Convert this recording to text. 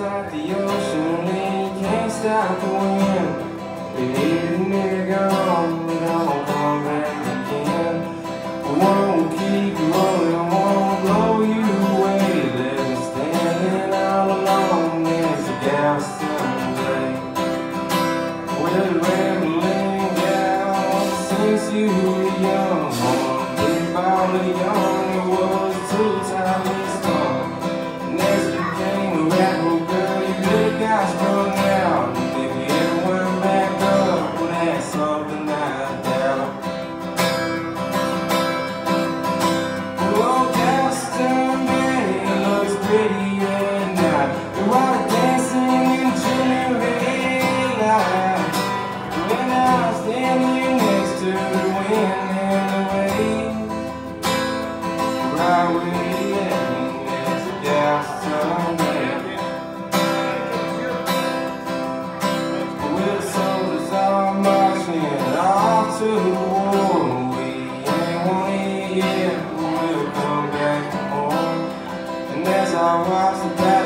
like the ocean, and you can't stop the wind. We need a nigga gone, but I won't come back again. I won't keep you rolling, I won't blow you away. Let me standing all alone as a Galveston day. Well, rambling down since you were young, one big ball of young, it was too tightly strung. And as you became a rapper, girl, you really got strung out. And if you ever went back up, well, that's something I doubt. Oh, Galveston Bay looks pretty at night. The water dancing in chilly light. When I was standing next to the wind and the waves, right where you left me next to Galveston Bay. With the soldiers all marching off to the war, we ain't won it yet, but we'll come back for more. And as I watch the battle